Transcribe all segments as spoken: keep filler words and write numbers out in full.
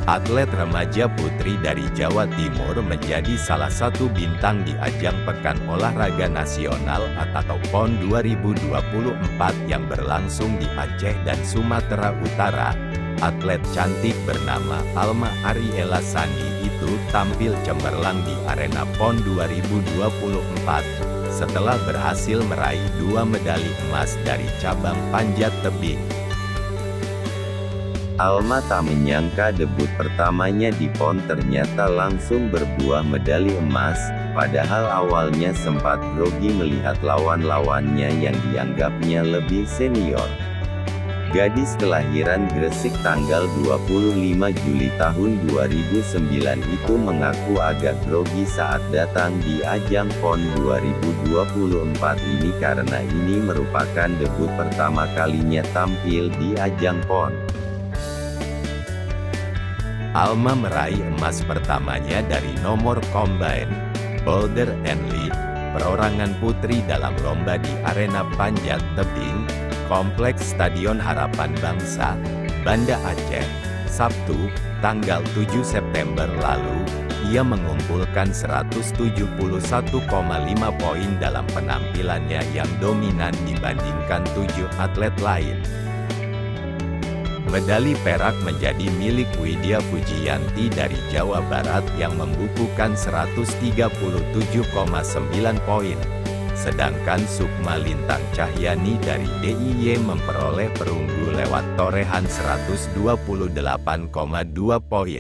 Atlet remaja putri dari Jawa Timur menjadi salah satu bintang di ajang Pekan Olahraga Nasional atau PON dua ribu dua puluh empat yang berlangsung di Aceh dan Sumatera Utara. Atlet cantik bernama Alma Ariela Sandi itu tampil cemerlang di arena PON dua ribu dua puluh empat, setelah berhasil meraih dua medali emas dari cabang panjat tebing. Alma tak menyangka debut pertamanya di PON ternyata langsung berbuah medali emas, padahal awalnya sempat grogi melihat lawan-lawannya yang dianggapnya lebih senior. Gadis kelahiran Gresik tanggal dua puluh lima Juli tahun dua ribu sembilan itu mengaku agak grogi saat datang di ajang PON dua ribu dua puluh empat ini karena ini merupakan debut pertama kalinya tampil di ajang PON. Alma meraih emas pertamanya dari nomor combine, boulder and leap, perorangan putri dalam lomba di arena panjat tebing, Kompleks Stadion Harapan Bangsa, Banda Aceh, Sabtu, tanggal tujuh September lalu. Ia mengumpulkan seratus tujuh puluh satu koma lima poin dalam penampilannya yang dominan dibandingkan tujuh atlet lain. Medali perak menjadi milik Widya Fujiyanti dari Jawa Barat yang membukukan seratus tiga puluh tujuh koma sembilan poin. Sedangkan Sukma Lintang Cahyani dari D I Y memperoleh perunggu lewat torehan seratus dua puluh delapan koma dua poin.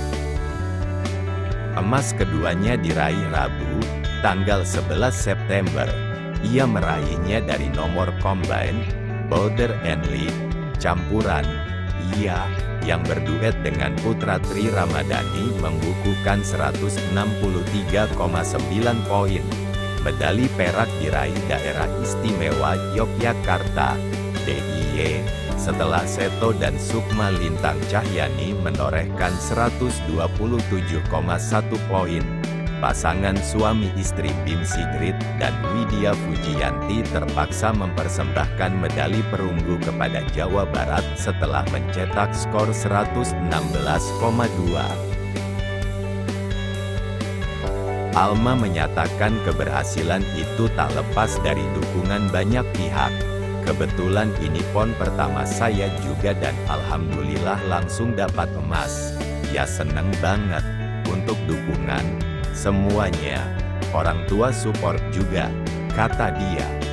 Emas keduanya diraih Rabu, tanggal sebelas September. Ia meraihnya dari nomor combine, boulder and leap, campuran. Ia, yang berduet dengan Putra Tri Ramadhani membukukan seratus enam puluh tiga koma sembilan poin. Medali perak diraih Daerah Istimewa Yogyakarta, D I Y, setelah Seto dan Sukma Lintang Cahyani menorehkan seratus dua puluh tujuh koma satu poin. Pasangan suami istri Bim Sigrid dan Widya Fujiyanti terpaksa mempersembahkan medali perunggu kepada Jawa Barat setelah mencetak skor seratus enam belas koma dua. Alma menyatakan keberhasilan itu tak lepas dari dukungan banyak pihak. Kebetulan ini PON pertama saya juga dan alhamdulillah langsung dapat emas. Ya seneng banget. Untuk dukungan, semuanya, orang tua support juga, kata dia.